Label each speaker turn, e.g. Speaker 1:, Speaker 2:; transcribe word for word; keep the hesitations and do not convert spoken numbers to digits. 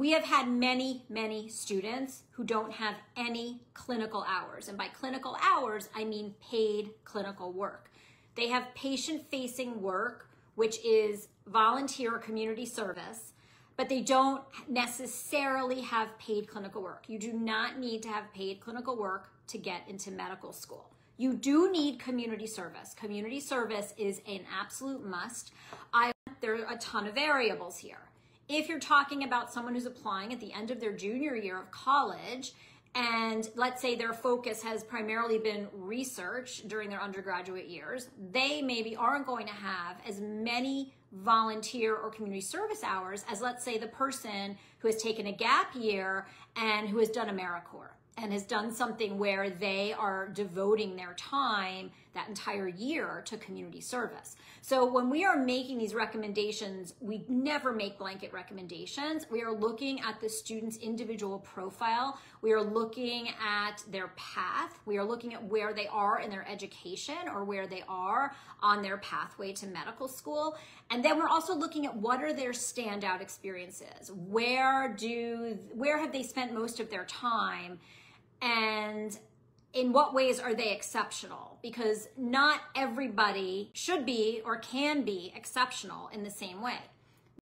Speaker 1: We have had many, many students who don't have any clinical hours. And by clinical hours, I mean paid clinical work. They have patient-facing work, which is volunteer or community service, but they don't necessarily have paid clinical work. You do not need to have paid clinical work to get into medical school. You do need community service. Community service is an absolute must. I, there are a ton of variables here. If you're talking about someone who's applying at the end of their junior year of college, and let's say their focus has primarily been research during their undergraduate years, they maybe aren't going to have as many volunteer or community service hours as, let's say, the person who has taken a gap year and who has done AmeriCorps and has done something where they are devoting their time that entire year to community service. So when we are making these recommendations, we never make blanket recommendations. We are looking at the student's individual profile. We are looking at their path. We are looking at where they are in their education or where they are on their pathway to medical school. And then we're also looking at what are their standout experiences. Where do, where have they spent most of their time? And in what ways are they exceptional? Because not everybody should be or can be exceptional in the same way.